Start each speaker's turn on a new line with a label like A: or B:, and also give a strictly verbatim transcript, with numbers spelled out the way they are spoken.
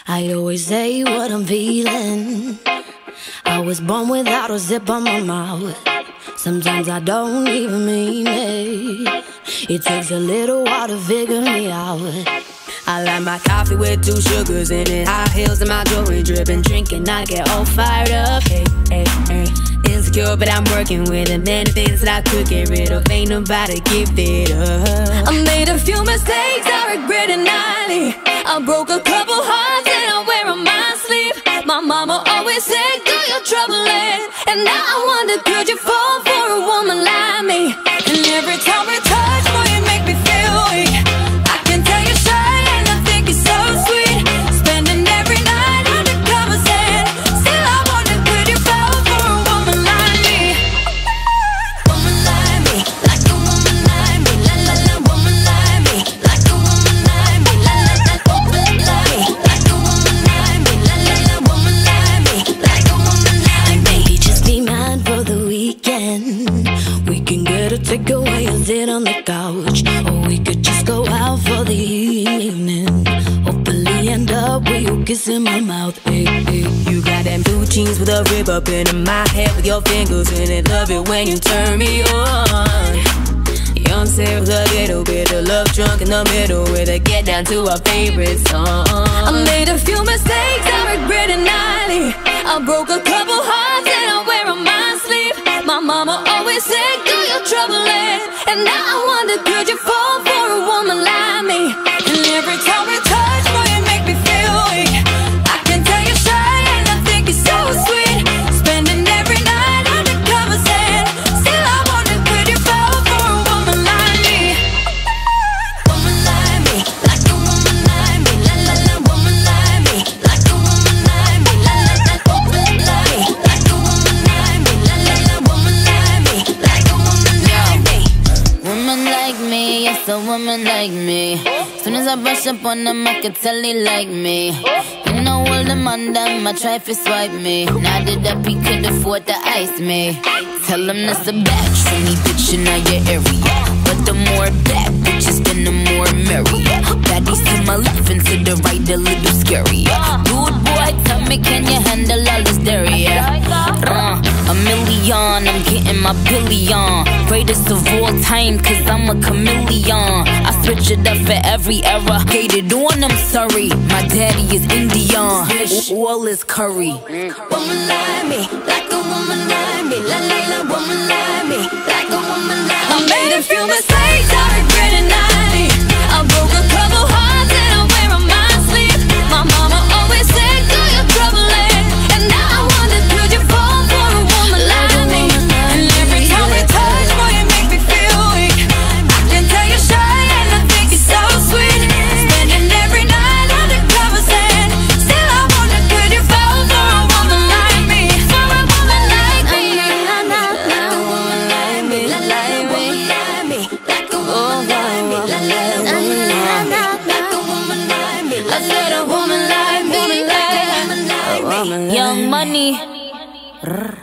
A: I always say what I'm feeling. I was born without a zip on my mouth. Sometimes I don't even mean it. It takes a little while to figure me out. I like my coffee with two sugars in it, high heels and my jewelry dripping, drinking, I get all fired up. Hey, hey, hey. Insecure, but I'm working with it. Many things that I could get rid of, ain't nobody give it up. I made a few mistakes I regret it nightly. I broke a couple hearts and I wear on my sleeve. My mama always said, girl, you're troubling. And now I wonder, could you fall for a woman like me? And every time we touch, boy, you make me feel weak. I can tell you're shy and I think you're so sweet. Spending every night under covers and still I wonder, could you fall for a woman like me? Woman like me, like a woman like me. La la la, woman like me, like a woman like me. La la la, woman like me, like a woman like me. La la la, woman like me, like a woman like me. Maybe just be mine for the weekend. We can get a takeaway and sit on the couch, or we could just go out for the evening. Hopefully end up with you kissing my mouth. Hey, hey. You got them blue jeans with a rib up in my head with your fingers in it. Love it when you turn me on. Young Sarah with a little bit of love drunk in the middle with a get down to our favorite song. I made a few mistakes I regret it nightly. I broke a couple hearts and I wear on my sleeve. My mama always said, girl, you're troubling. And now I wonder, could you fall for a woman like me? And every time we touch, boy, you make me feel weak. I can tell you're shy and I think you're so sweet. Spending every night under covers and still I wonder, could you fall for a woman like me? Woman like me, like a woman like me. La la la, woman like me, like a woman like me. La la la, woman like me, like a woman like me. La la la, woman like me, like a woman like me.
B: Woman like me, yes, a woman like me. Soon as I brush up on them, I can tell they like me. You know all them on them, I try to swipe me. Now that up, he could afford to ice me. Tell him that's a batch for me, bitch, in your area. But the more bad bitches, then the more merrier. Baddies to my left and to the right, a little scarier. Dude, boy, tell me, can you handle all this dairy? Uh, a million, I'm getting my billion. Greatest of all time, cause I'm a chameleon. I switch it up for every era. Hated on, I'm sorry. My daddy is Indian. All is curry.
A: Woman like me, like a woman like me. La la la, woman like me, like a woman like me. I made a few mistakes I regret it nightly. I broke a couple hearts and I wear on my sleeve. My mama always said, girl, you're troubling. And now I wonder, could you fall for a woman like me? And every time we touch, boy, you make me feel weak. I can tell you're shy and I think you're so sweet. Spending every night under covers and still I wonder, could you fall for a woman like me? For a woman like me. Like a woman like me, like a woman like me, like a woman like me, like a woman like me. I said a woman like me, like a woman like me.
B: Young Money.